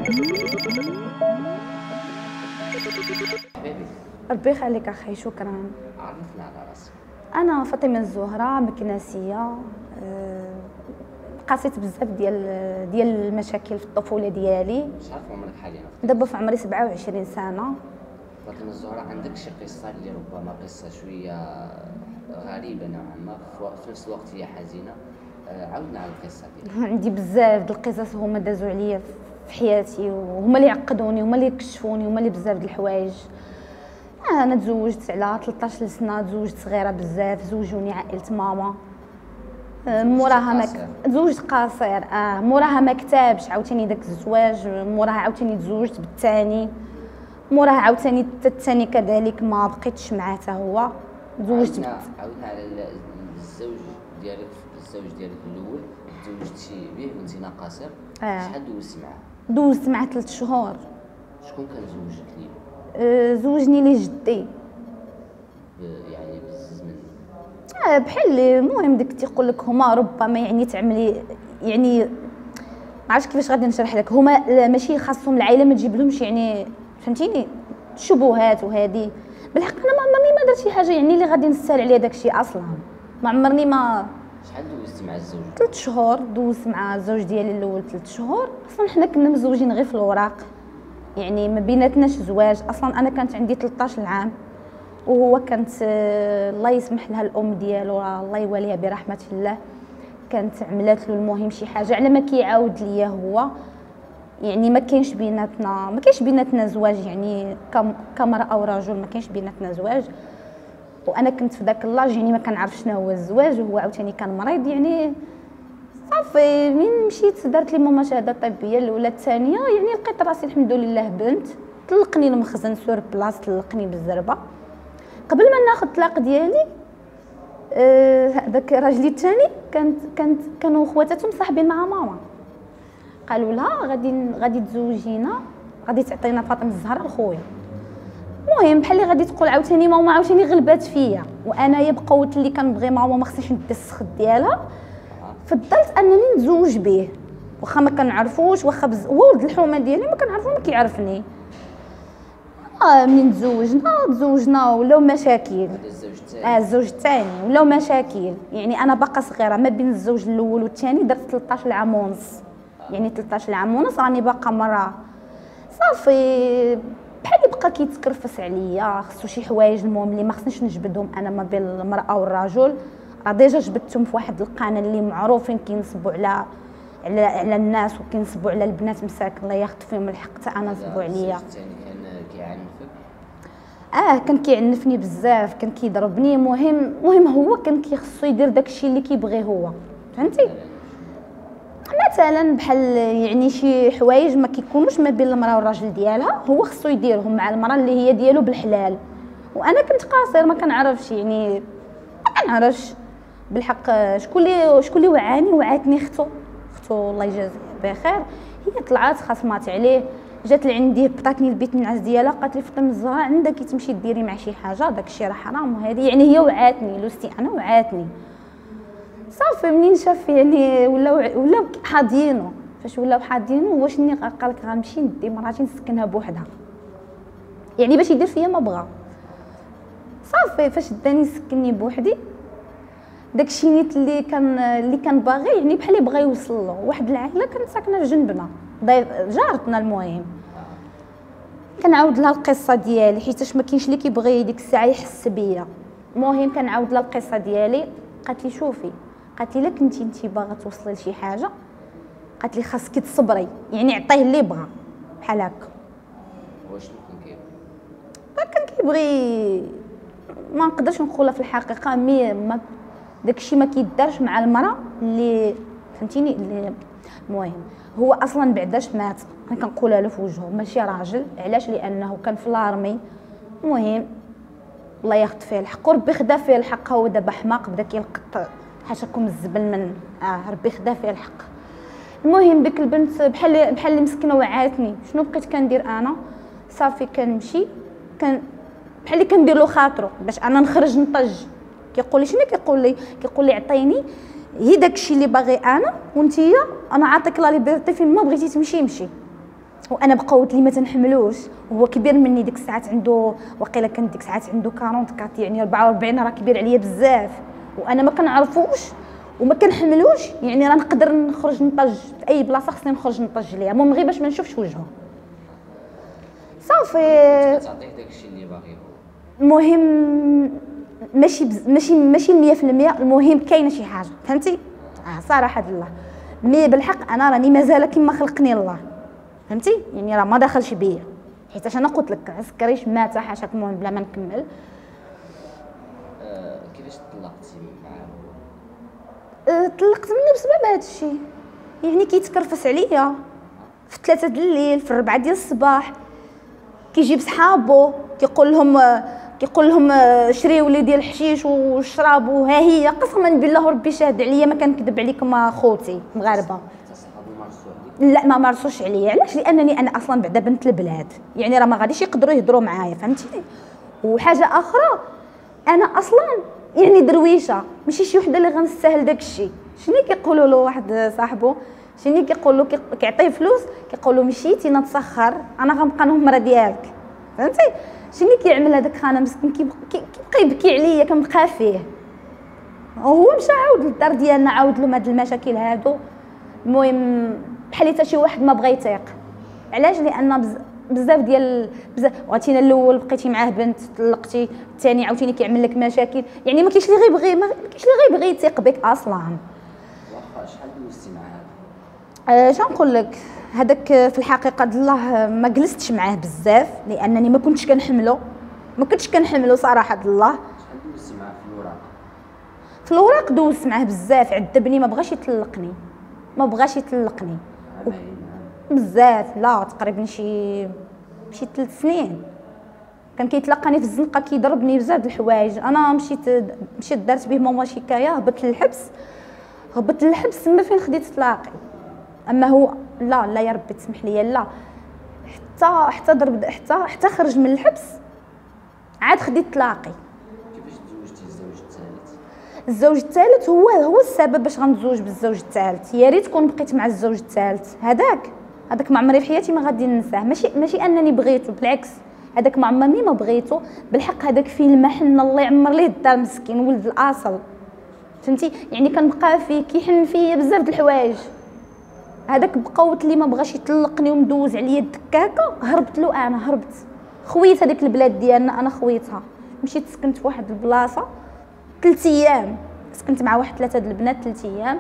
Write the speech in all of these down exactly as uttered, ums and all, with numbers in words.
حبيبي، ربي يخليك اخي، شكرا. عرفنا على راسك. انا فاطمه الزهراء مكناسيه. أه قاسيت بزاف ديال ديال المشاكل في الطفوله ديالي. مش عارف عمرك حاليا؟ دابا في عمري سبعة وعشرين سنه. فاطمه الزهراء، عندك شي قصه اللي ربما قصه شويه غريبه نوعا ما، في نفس الوقت هي حزينه؟ عاودنا على القصه ديالك. عندي بزاف د القصص هما دازوا عليا في حياتي، وهما اللي عقدوني، هما اللي كشفوني، هما اللي بزاف د الحوايج. انا تزوجت على ثلاثطاش سنه، تزوجت صغيره بزاف، زوجوني عائله ماما. موراها ما تزوجت قاصر. اه موراها ما كتابش عاوتاني داك الزواج، موراها عاوتاني تزوجت بالثاني، موراها عاوتاني الثاني كذلك ما بقيتش معاه حتى هو. تزوجت عاودنا عاودنا على الزوج ديالك. الزوج ديالك الاول تزوجتي به وانت قاصر. آه. شحال دوزتي معاه؟ دوزت معاه ثلاث شهور. شكون كان زوجك ليه؟ أه زوجني لي جدي. يعني بزز من آه بحال المهم ديك تيقول لك هما ربما يعني تعملي يعني ما عرفتش كيفاش غادي نشرح لك. هما ماشي خاصهم العائله ما تجيب لهمش يعني فهمتيني الشبهات وهذه. بالحق انا ما عمرني ما درت شي حاجه يعني اللي غادي نسال عليها داك الشيء اصلا. ما عمرني ما. شحال دوزتي مع الزوج؟ ثلاث شهور. دوزت مع الزوج ديالي الاول ثلاث شهور. اصلا حنا كنا مزوجين غير في الوراق، يعني ما بيناتناش زواج. اصلا انا كانت عندي ثلاثطاش عام، وهو كانت الله يسمح لها الام ديالو الله يواليها برحمه الله، كانت عملات له المهم شي حاجه على ما كيعاود ليا هو. يعني ما كاينش بيناتنا ما كاينش بيناتنا زواج، يعني كمراه ورجل ما كاينش بيناتنا زواج. وانا كنت في ذاك اللاج يعني ما كنعرف شنو هو الزواج، وهو عاوتاني كان مريض. يعني صافي من مشيت دارت لي ماما شهاده طبيه الاولى الثانيه، يعني لقيت راسي الحمد لله بنت. طلقني المخزن سور بلاص، طلقني بالزربه. قبل ما ناخذ الطلاق ديالي هذاك أه راجلي الثاني كانت كانت كانوا خواتاتهم صاحبين مع ماما، قالوا لها غادي غادي تزوجينا، غادي تعطينا فاطمه الزهراء لخويا. المهم بحال اللي غادي تقول عاوتاني ماما عاوتاني غلبات فيا، وانايا بقوه اللي كنبغي ماما ما خصنيش ندي السخط ديالها. فضلت انني نتزوج به واخا ما كنعرفوش، واخا بز... هو ولد الحومه ديالي ما كنعرفو ما كيعرفني. اه منين تزوجنا تزوجنا ولاو مشاكل. الزوج الثاني اه الزوج الثاني ولاو مشاكل. يعني انا باقا صغيره ما بين الزوج الاول والثاني درت ثلاثطاش عام ونص، يعني ثلاثطاش عام ونص راني باقا مرا. صافي بحال اللي بقى كيتكرفس عليا، خصو شي حوايج المهم اللي ما خصنيش نجبدهم انا ما بين المراه والرجل. راه ديجا جبدتهم في واحد القانون اللي معروفين كينصبوا على على على الناس وكينصبوا على البنات مساكن الله ياخذ فيهم الحق. حتى انا نصبوا عليا. الثاني كان كيعنفك؟ اه كان كيعنفني بزاف، كان كيضربني. مهم مهم هو كان كيخصو يدير داكشي اللي كيبغي هو، فهمتي؟ مثلا بحال يعني شي حوايج ما كيكونوش ما بين المراه والراجل ديالها، هو خصو يديرهم مع المراه اللي هي ديالو بالحلال. وانا كنت قاصر ما كنعرفش، يعني ما كنعرفش بالحق. شكون اللي شكون اللي وعاني وعاتني اختو اختو الله يجازيها بخير. هي طلعت خصمات عليه، جات لعندي هبطاتني البيت النعاس ديالها، قالت لي فاطمه الزهراء عندك كي تمشي ديري مع شي حاجه داك الشيء راه حرام. وهذه يعني هي وعاتني لوستي انا وعاتني. صافي منين شاف يعني ولاو ولاو حاضينو. فاش ولاو حاضينو هو شني قال لك غنمشي ندي مراتي نسكنها بوحدها، يعني باش يدير فيا ما بغا. صافي فاش داني سكنني بوحدي داكشي نيت اللي كان اللي كان باغي، يعني بحال اللي بغا يوصل له. واحد العائله كانت ساكنه في جنبنا جارتنا. المهم كنعاود لها القصه ديالي حيتاش ما كاينش اللي كيبغي ديك الساعه يحس بيا. المهم كنعاود لها القصه ديالي. قالت لي شوفي، قالت لي الا كنتي انت باغا توصلي لشي حاجه قالت لي خاصك تصبري، يعني عطيه اللي بغا بحال هكا. واش كان كيبغي؟ كان كيبغي ما نقدرش نقولها في الحقيقه، مي ما داكشي ما كيدارش مع المراه اللي فهمتيني اللي. المهم هو اصلا بعداش مات، انا كنقولها له في وجهه ماشي راجل. علاش؟ لانه كان في لارمي. المهم الله ياخذ فيه الحق وربي خدا فيه الحق. هو دابا حماق بدا كيلقط حاشاكم الزبل من اه ربي خدا فيه الحق. المهم ديك البنت بحال بحال اللي مسكينه وعاتني. شنو بقيت كندير انا؟ صافي كنمشي كان بحال اللي كندير له خاطرو باش انا نخرج نطج. كيقول لي شنو كيقول لي؟ كيقول لي عطيني هي داكشي اللي باغي انا، وانتيا انا عاطيك لا ليبرتي فين ما بغيتي تمشي مشي. وانا بقوت لي ما تنحملوش، وهو كبير مني ديك الساعات، عنده وقيلا كان ديك الساعات عنده أربعين كات، يعني أربعة وأربعين راه كبير عليا بزاف، وانا ما كنعرفوش وما كنحملوش، يعني راه نقدر نخرج نطج في اي بلاصه خصني نخرج نطج ليها، المهم غير باش ما نشوفش وجهه صافي. تعطيه داكشي اللي باغي هو. المهم ماشي بز... ماشي ماشي مية في المية، المهم كاينه شي حاجه فهمتي. آه صراحه الله مي بالحق انا راني مازال كيما خلقني الله فهمتي، يعني راه ما داخلش بيا، حيت انا قلت لك عسكريش مات حاشاك، المهم بلا ما نكمل. آه كيفاش طلقتي معاه؟ أه طلقت منه بسبب هذا الشيء، يعني كيتكرفس عليا في ثلاثة د الليل، في الربعة ديال الصباح، كيجيب صحابو كيقول لهم كيقول لهم شريوا لي ديال الحشيش وشرابوا، ها هي قسما بالله ربي شاهد عليا ما كنكذب عليكم اخوتي مغاربه. لا ما مارسوش عليا، علاش؟ لانني انا اصلا بعدا بنت البلاد، يعني راه ما غاديش يقدروا يهضروا معايا فهمتيني. وحاجه اخرى انا اصلا يعني درويشه، ماشي شي وحده اللي غنستاهل داك الشيء. شنو كيقولوا له واحد صاحبو، شنو كيقول له، كيعطيه فلوس كيقول له مشيتي نتسخر انا غنبقى نهمره ديالك فهمتي. شنو كيعمل هذاك خانه مسكين، كيبقى يبكي عليا كنبقى فيه. وهو مشى عاود للدار ديالنا، عاود لهم هاد المشاكل هادو. المهم بحال حتى شي واحد ما بغى يطيق، علاش؟ لان بزاف ديال بزاف عرفتينا الاول بقيتي معاه بنت طلقتي، الثاني عاوتاني كيعمل لك مشاكل، يعني ما كاينش اللي غيبغي ما كاينش اللي غيبغي يثيق بك اصلا. واخا شحال دوزتي معاه؟ اش نقول لك، هذاك في الحقيقه الله ما جلستش معاه بزاف، لانني ما كنتش كنحملو ما كنتش كنحملو صراحه الله. شحال دوزتي معاه في الوراق؟ في الوراق دوزت معاه بزاف، عذبني ما بغاش يطلقني ما بغاش يطلقني بزاف، لا تقريبا شي شي ثلاث سنين كان كيتلقاني في الزنقه، كيضربني بزاف د الحوايج. انا مشيت مشيت دارت به ماما شكايه، هبطت للحبس هبطت للحبس تما فين خديت طلاقي. اما هو لا لا يا ربي تسمح لي، لا حتى حتى ضرب حتى حتى خرج من الحبس عاد خديت طلاقي. كيفاش تزوجتي الزوج الثالث؟ الزوج الثالث هو هو السبب باش غنتزوج بالزوج الثالث، يا ريت كون بقيت مع الزوج الثالث. هذاك هذاك ما عمري في حياتي ما غادي ننساه، ماشي ماشي انني بغيته، بالعكس هذاك ما عمرني ما بغيته بالحق. هذاك فيه المحن الله يعمر ليه الدار، مسكين ولد الاصل فهمتي، يعني كنبقى فيه كيحن فيا بزاف د الحوايج. هذاك بقوت لي ما بغاش يطلقني ومدوز عليا الدكاكه، هربت له انا هربت خويت هذيك البلاد ديالنا، انا خويتها مشيت سكنت في واحد البلاصه ثلاث ايام، سكنت مع واحد ثلاثه د البنات ثلاث ايام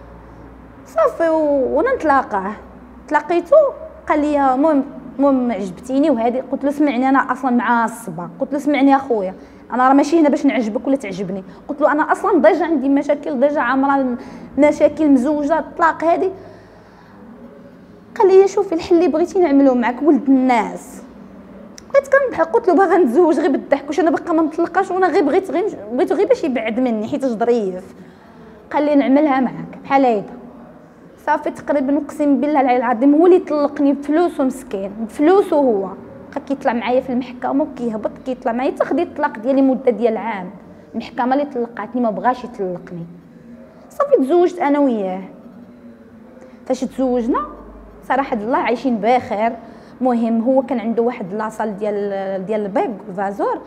صافي وانا نتلاقاه. تلاقيته قال لي المهم المهم عجبتيني وهذه، قلت له سمعني انا اصلا مع الصبا، قلت له سمعني يا خويا انا راه ماشي هنا باش نعجبك ولا تعجبني، قلت له انا اصلا ديجا عندي مشاكل، ديجا عامره مشاكل مزوجه الطلاق هذه. قال لي شوفي الحل اللي بغيتي نعملو معاك ولد الناس. بقيت كنضحك قلت له باغا نتزوج غير بالضحك، واش انا باقا ما نطلقاش وانا غير بغيت غير بغيتو غير باش يبعد مني حيت ظريف. قال لي نعملها معاك بحال هيدا صافي. تقريبا اقسم بالله العلي العظيم هو اللي طلقني بفلوسه مسكين، بفلوسه هو بقى كيطلع معايا في المحكمه وكيهبط كيطلع معايا حتى خديت الطلاق ديالي مده ديال عام. المحكمه اللي طلقاتني ما بغاش يطلقني صافي. تزوجت انا وياه. فاش تزوجنا صراحه الله عايشين بخير. مهم هو كان عنده واحد لاصال ديال ديال البيض والفازور،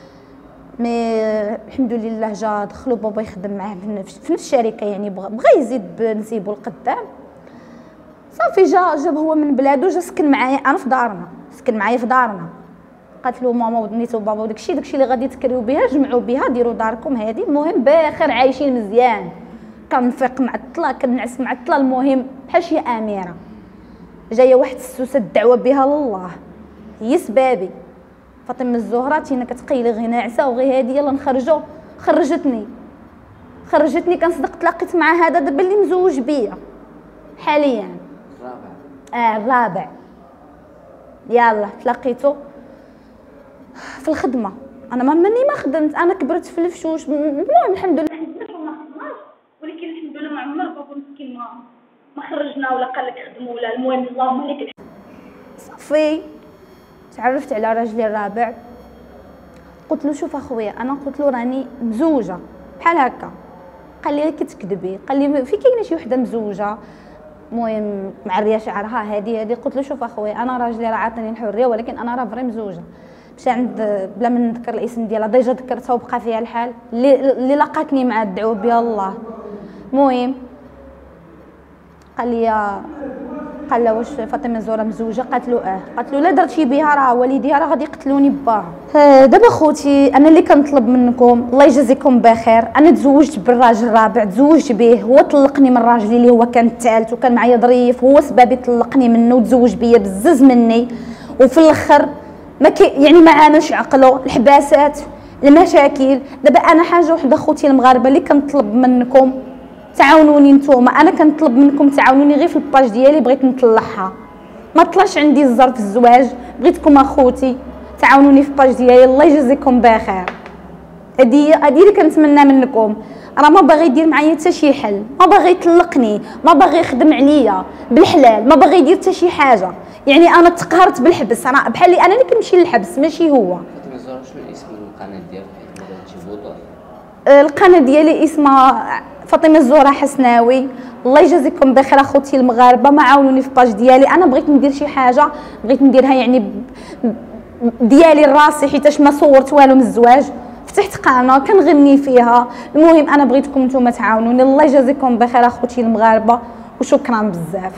مي الحمد لله جا دخلوا بابا يخدم معاه في نفس الشركه، يعني بغى يزيد بنسيبو القدام. صافي جا جاب هو من بلادو، جا سكن معايا انا في دارنا، سكن معايا في دارنا. قالت له ماما ودنيتو بابا وداكشي داكشي اللي غادي تكريو بها جمعوا بها ديروا داركم هذه. المهم بخير عايشين مزيان، كنفيق معطله كنعس معطله. المهم بحال شي اميره جايه واحد السوسه الدعوه بها لله، هي سبابي فاطمه الزهراء تينا كتقيلي غير ناعسه وغير هادي يلا نخرجوا. خرجتني خرجتني كنصدق تلاقيت مع هذا دابا اللي مزوج بيا حاليا الرابع. اه الرابع. يلا تلاقيتو في الخدمه. انا ما مني ما خدمت، انا كبرت في الفشوش. المهم الحمد لله ما خدمناش، ولكن الحمد لله ما عمر بابا مسكين ما ما خرجنا ولا قال لك خدموا ولا. المهم اللهم لك الحمد. صافي تعرفت على راجلي الرابع. قلت له شوف اخويا، انا قلت له راني مزوجه بحال هكا. قال لي كتكذبي، قال لي في كاينه شي وحده مزوجه. المهم معريه شعرها هادي هادي. قلت له شوف اخويا انا راجلي راه عاطيني الحريه ولكن انا راه فري مزوجه. مشى عند بلا ما نذكر الاسم ديالها ديجا ذكرتها وبقى فيها الحال اللي, اللي لقاتني مع الدعوه بيا الله. المهم قال لي قال لها واش فاطمه الزهراء مزوجه؟ قالت له اه. قالت له لا درتي بها راه والديها راه غادي يقتلوني باها. دابا خوتي انا اللي كنطلب منكم الله يجازيكم بخير، انا تزوجت بالراجل الرابع تزوجت به، هو طلقني من راجلي اللي هو كان الثالث وكان معايا ظريف، هو سبابي طلقني منه وتزوج بيا بزز مني، وفي الاخر ما كي يعني ما عاملش عقله الحباسات المشاكل. دابا انا حاجه وحده خوتي المغاربه اللي كنطلب منكم تعاونوني نتوما، انا كنطلب منكم تعاونوني غير في الباج ديالي بغيت نطلعها، ما طلعش عندي الزر في الزواج، بغيتكم اخوتي تعاونوني في الباج ديالي الله يجزيكم بخير. هذه هذه اللي كنتمنى منكم، راه ما باغي يدير معايا حتى شي حل، ما باغي يطلقني، ما باغي يخدم عليا بالحلال، ما باغي يدير حتى شي حاجه، يعني انا تقهرت بالحبس، انا بحال لي انا اللي كنمشي للحبس ماشي هو. فاطمه الزهراء شنو اسم القناه ديالك حيت ما درتي بوضوح؟ القناه ديالي اسمها فاطمه الزهراء حسناوي. الله يجازيكم بخير اخوتي المغاربه، ما عاونوني في باج ديالي، انا بغيت ندير شي حاجه بغيت نديرها يعني ديالي لراسي حيتاش ما صورت والو من الزواج، فتحت قناه كنغني فيها. المهم انا بغيتكم نتوما تعاونوني الله يجازيكم بخير اخوتي المغاربه وشكرا بزاف.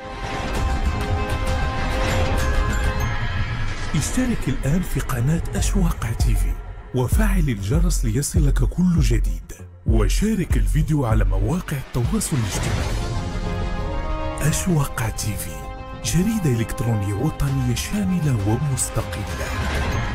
اشترك الآن في قناة أشواق تيفي وفعل الجرس ليصلك كل جديد، وشارك الفيديو على مواقع التواصل الاجتماعي. أشواق تيفي، جريدة إلكترونية وطنية شاملة ومستقلة.